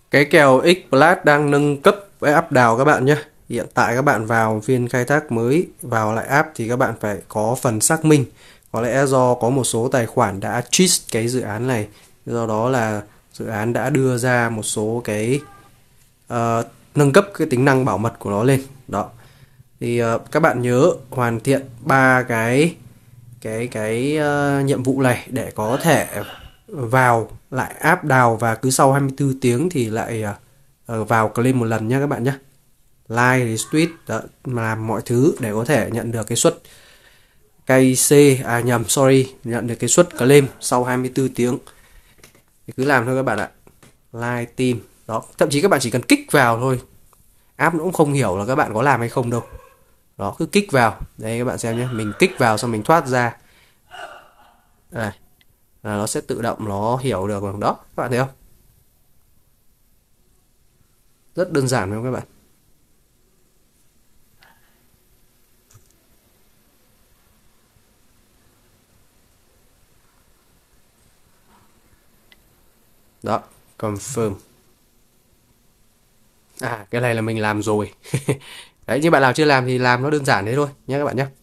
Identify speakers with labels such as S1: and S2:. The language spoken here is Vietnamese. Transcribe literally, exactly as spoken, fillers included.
S1: Cái kèo X-Plus đang nâng cấp với app đào các bạn nhé. Hiện tại các bạn vào phiên khai thác mới, vào lại app thì các bạn phải có phần xác minh. Có lẽ do có một số tài khoản đã cheat cái dự án này. Do đó là dự án đã đưa ra một số cái ờ, nâng cấp cái tính năng bảo mật của nó lên. Đó. Thì ờ, các bạn nhớ hoàn thiện ba cái cái cái ờ, nhiệm vụ này để có thể vào lại app đào, và cứ sau hai mươi tư tiếng thì lại ờ, vào claim một lần nhé các bạn nhé. Like, retweet, đó, làm mọi thứ để có thể nhận được cái suất cây xê, à nhầm, sorry, nhận được cái suất claim sau hai mươi tư tiếng. Thì cứ làm thôi các bạn ạ. Like team. Đó, thậm chí các bạn chỉ cần kích vào thôi. App nó cũng không hiểu là các bạn có làm hay không đâu. Đó, cứ kích vào. Đây các bạn xem nhé, mình kích vào xong mình thoát ra. Đây, là nó sẽ tự động nó hiểu được rồi. Đó, các bạn thấy không? Rất đơn giản phải không các bạn? Đó, confirm. À, cái này là mình làm rồi. Đấy, nhưng bạn nào chưa làm thì làm nó đơn giản thế thôi nhé các bạn nhé.